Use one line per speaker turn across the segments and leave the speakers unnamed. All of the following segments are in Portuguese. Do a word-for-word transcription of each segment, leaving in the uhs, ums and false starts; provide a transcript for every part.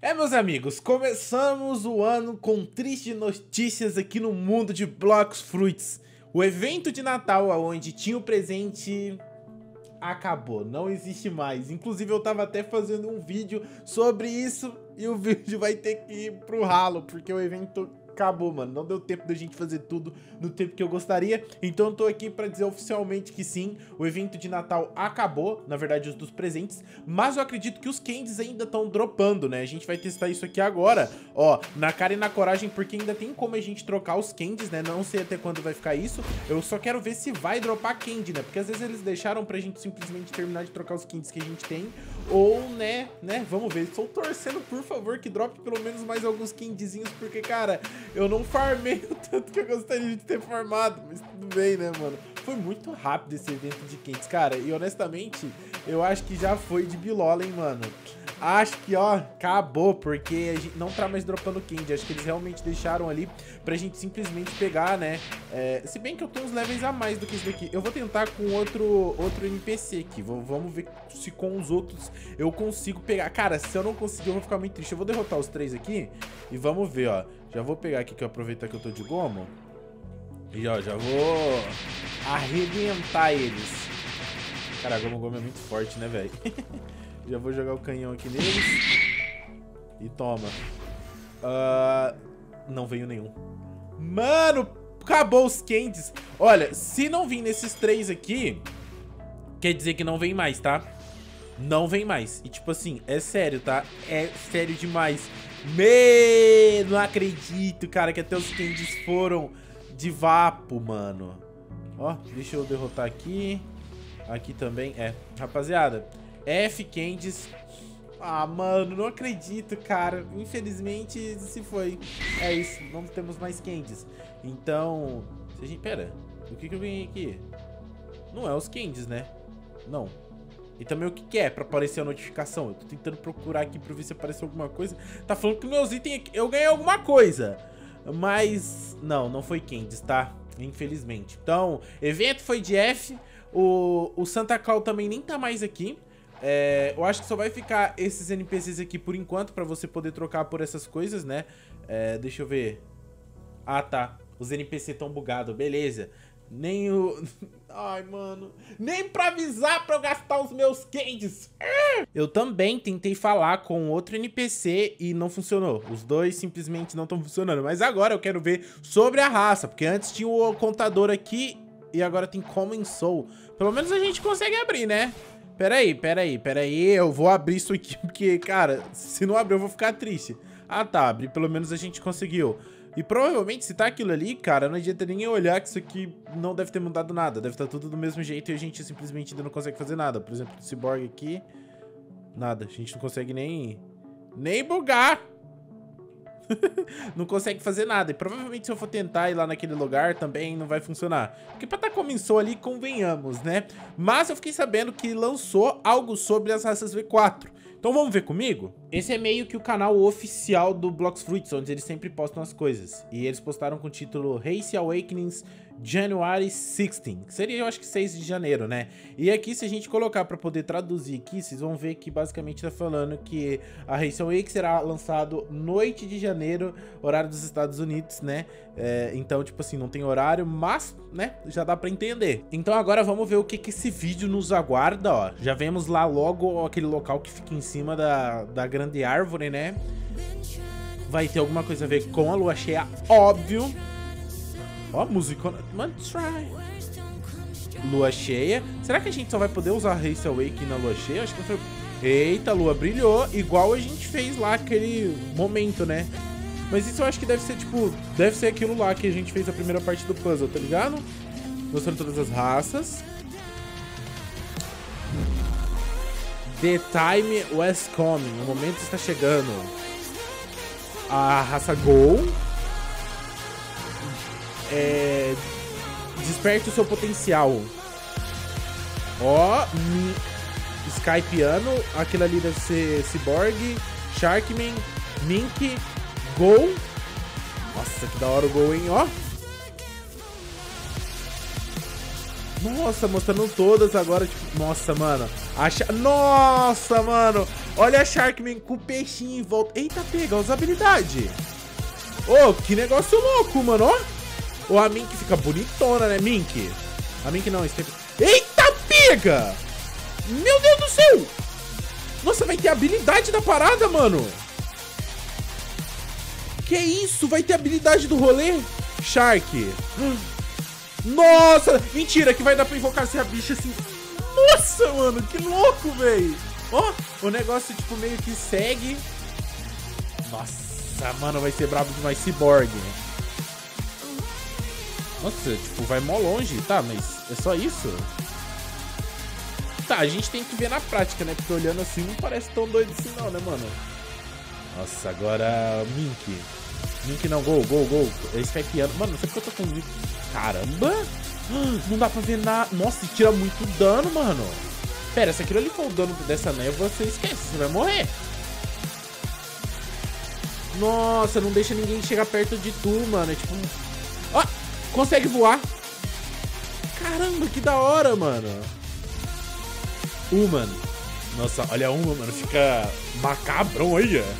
É, meus amigos, começamos o ano com tristes notícias aqui no mundo de Blox Fruits. O evento de Natal, onde tinha o presente, acabou, não existe mais. Inclusive eu tava até fazendo um vídeo sobre isso e o vídeo vai ter que ir pro ralo, porque o evento acabou, mano. Não deu tempo da gente fazer tudo no tempo que eu gostaria. Então eu tô aqui pra dizer oficialmente que sim, o evento de Natal acabou. Na verdade, os dos presentes. Mas eu acredito que os candies ainda estão dropando, né? A gente vai testar isso aqui agora. Ó, na cara e na coragem, porque ainda tem como a gente trocar os candies, né? Não sei até quando vai ficar isso. Eu só quero ver se vai dropar candy, né? Porque às vezes eles deixaram pra gente simplesmente terminar de trocar os candies que a gente tem. Ou, né, né? Vamos ver. Estou torcendo, por favor, que drope pelo menos mais alguns candyzinhos, porque, cara, eu não farmei o tanto que eu gostaria de ter farmado, mas tudo bem, né, mano? Foi muito rápido esse evento de candies, cara, e honestamente, eu acho que já foi de bilola, hein, mano? Acho que, ó, acabou, porque a gente não tá mais dropando candy. Acho que eles realmente deixaram ali pra gente simplesmente pegar, né? É, se bem que eu tô uns levels a mais do que esse daqui. Eu vou tentar com outro, outro N P C aqui. Vou, vamos ver se com os outros eu consigo pegar. Cara, se eu não conseguir, eu vou ficar muito triste. Eu vou derrotar os três aqui e vamos ver, ó. Já vou pegar aqui, que eu aproveitar que eu tô de gomo. E, ó, já vou arrebentar eles. Cara, a gomo gomo é muito forte, né, velho? Já vou jogar o canhão aqui neles. E toma. Uh, não veio nenhum. Mano, acabou os candies. Olha, se não vir nesses três aqui, quer dizer que não vem mais, tá? Não vem mais. E tipo assim, é sério, tá? É sério demais. Me... Não acredito, cara, que até os candies foram de vapo, mano. Ó, deixa eu derrotar aqui. Aqui também, é. Rapaziada, F candies. Ah, mano, não acredito, cara. Infelizmente, se foi. É isso, não temos mais candies. Então, se a gente... Pera, o que que eu ganhei aqui? Não é os candies, né? Não. E também o que que é pra aparecer a notificação? Eu tô tentando procurar aqui pra ver se apareceu alguma coisa. Tá falando que meus itens aqui... Eu ganhei alguma coisa. Mas... Não, não foi candies, tá? Infelizmente. Então, evento foi de F. O, o Santa Claus também nem tá mais aqui. É, eu acho que só vai ficar esses N P Cs aqui por enquanto, pra você poder trocar por essas coisas, né? É, deixa eu ver. Ah, tá. Os N P C tão bugados, beleza. Nem o... Ai, mano. Nem pra avisar pra eu gastar os meus candies. Eu também tentei falar com outro N P C e não funcionou. Os dois simplesmente não estão funcionando. Mas agora eu quero ver sobre a raça, porque antes tinha o contador aqui e agora tem Common Soul. Pelo menos a gente consegue abrir, né? Pera aí, pera aí, pera aí. Eu vou abrir isso aqui, porque, cara, se não abrir eu vou ficar triste. Ah, tá, abrir. Pelo menos a gente conseguiu. E provavelmente, se tá aquilo ali, cara, não adianta nem olhar que isso aqui não deve ter mudado nada. Deve estar tudo do mesmo jeito e a gente simplesmente ainda não consegue fazer nada. Por exemplo, o Cyborg aqui, nada. A gente não consegue nem... Nem bugar. Não consegue fazer nada. E provavelmente se eu for tentar ir lá naquele lugar também não vai funcionar. Porque pra tá começou ali, convenhamos, né? Mas eu fiquei sabendo que lançou algo sobre as raças V quatro. Então vamos ver comigo? Esse é meio que o canal oficial do Blox Fruits, onde eles sempre postam as coisas. E eles postaram com o título Race Awakenings January sexteenth, que seria, eu acho que seis de janeiro, né? E aqui, se a gente colocar pra poder traduzir aqui, vocês vão ver que basicamente tá falando que a Race Awakening será lançado noite de janeiro, horário dos Estados Unidos, né? É, então, tipo assim, não tem horário, mas, né, já dá pra entender. Então agora vamos ver o que que esse vídeo nos aguarda, ó. Já vemos lá logo aquele local que fica em cima da, da grande árvore, né? Vai ter alguma coisa a ver com a lua cheia, óbvio. Ó, musicona. Mano, try. Lua cheia. Será que a gente só vai poder usar Race Awakening na lua cheia? Acho que foi... Eita, a lua brilhou. Igual a gente fez lá aquele momento, né? Mas isso eu acho que deve ser, tipo... Deve ser aquilo lá que a gente fez a primeira parte do puzzle, tá ligado? Mostrando todas as raças. The time was coming. O momento está chegando. A raça Gol. É... Desperte o seu potencial. Ó, mi... Sky Piano. Aquilo ali deve ser Cyborg, Sharkman, Mink, Gol. Nossa, que da hora o Gol, hein? Ó. Nossa, mostrando todas agora, tipo... Nossa, mano. Acha... Nossa, mano. Olha a Sharkman com o peixinho em volta. Eita, pega, usabilidade. Ô, oh, que negócio louco, mano, ó. Ô, a Mink fica bonitona, né, Mink? A Mink não, esse tempo... Eita, pega! Meu Deus do céu! Nossa, vai ter habilidade da parada, mano. Que isso? Vai ter habilidade do rolê? Shark. Nossa! Mentira, que vai dar pra invocar essa bicha assim. Nossa, mano, que louco, velho. Ó, o negócio, tipo, meio que segue. Nossa, mano, vai ser brabo demais. Cyborg. Nossa, tipo, vai mó longe. Tá, mas é só isso? Tá, a gente tem que ver na prática, né? Porque olhando assim não parece tão doido assim não, né, mano? Nossa, agora Mink. Mink não, gol, gol, gol. Esse vai piano. Mano, não sei porque eu tô com Mink. Caramba! Não dá pra ver nada. Nossa, tira muito dano, mano. Pera, se aquilo ali for o dano dessa névoa, você esquece, você vai morrer. Nossa, não deixa ninguém chegar perto de tu, mano. É tipo... Ó, consegue voar. Caramba, que da hora, mano. Uma. Nossa, olha uma, mano. Fica macabrão aí, ó.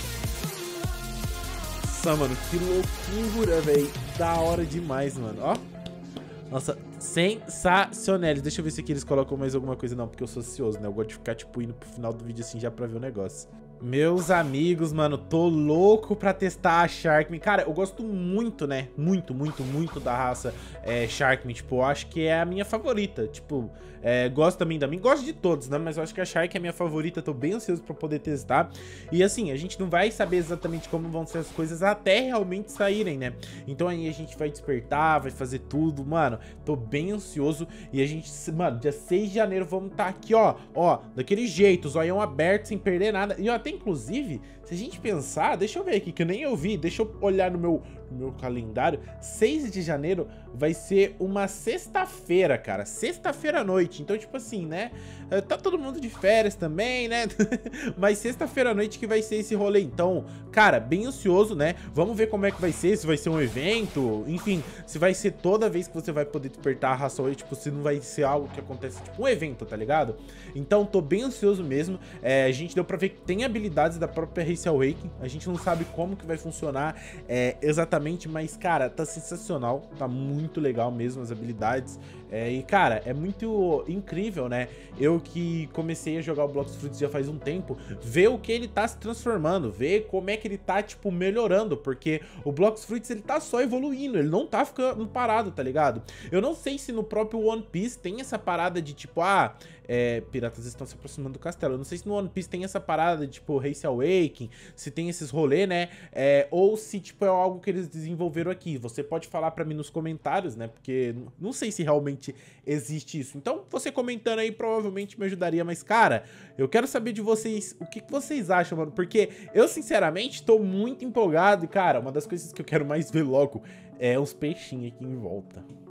Nossa, mano, que loucura, velho. Da hora demais, mano. Ó. Nossa, sensacional. Deixa eu ver se aqui eles colocam mais alguma coisa. Não, porque eu sou ansioso, né? Eu gosto de ficar, tipo, indo pro final do vídeo assim já pra ver o negócio. Meus amigos, mano, tô louco pra testar a Sharkman. Cara, eu gosto muito, né? Muito, muito, muito da raça é, Sharkman. Tipo, eu acho que é a minha favorita. Tipo, é, gosto também da minha. Gosto de todos, né? Mas eu acho que a Shark é a minha favorita. Tô bem ansioso pra poder testar. E assim, a gente não vai saber exatamente como vão ser as coisas até realmente saírem, né? Então aí a gente vai despertar, vai fazer tudo. Mano, tô bem ansioso. E a gente, mano, dia seis de janeiro vamos estar aqui, ó. Ó, daquele jeito, zoião aberto, sem perder nada. E ó, até inclusive, se a gente pensar, deixa eu ver aqui, que eu nem eu vi, deixa eu olhar no meu, no meu calendário, seis de janeiro vai ser uma sexta-feira, cara, sexta-feira à noite, então tipo assim, né, tá todo mundo de férias também, né, mas sexta-feira à noite que vai ser esse rolê, então, cara, bem ansioso, né, vamos ver como é que vai ser, se vai ser um evento, enfim, se vai ser toda vez que você vai poder despertar a raça aí, tipo, se não vai ser algo que acontece, tipo, um evento, tá ligado? Então, tô bem ansioso mesmo, é, a gente deu pra ver que tem habilidades da própria Race Awakening, a gente não sabe como que vai funcionar é, exatamente, mas, cara, tá sensacional, tá muito legal mesmo as habilidades, é, e, cara, é muito incrível, né, eu que comecei a jogar o Blox Fruits já faz um tempo, ver o que ele tá se transformando, ver como é que ele tá, tipo, melhorando, porque o Blox Fruits, ele tá só evoluindo, ele não tá ficando parado, tá ligado? Eu não sei se no próprio One Piece tem essa parada de, tipo, ah, é, piratas estão se aproximando do castelo, eu não sei se no One Piece tem essa parada de, tipo, Race Awakening, se tem esses rolê, né, é, ou se, tipo, é algo que eles desenvolveram aqui, você pode falar pra mim nos comentários, né, porque não sei se realmente existe isso, então você comentando aí provavelmente me ajudaria, mas, cara, eu quero saber de vocês, o que, que vocês acham, mano, porque eu, sinceramente, tô muito empolgado e, cara, uma das coisas que eu quero mais ver logo é os peixinhos aqui em volta.